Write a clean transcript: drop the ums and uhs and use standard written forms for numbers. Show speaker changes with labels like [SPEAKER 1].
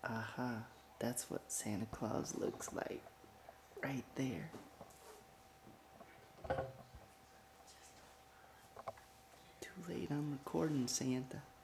[SPEAKER 1] Aha, that's what Santa Claus looks like. Right there. Too late, I'm recording, Santa.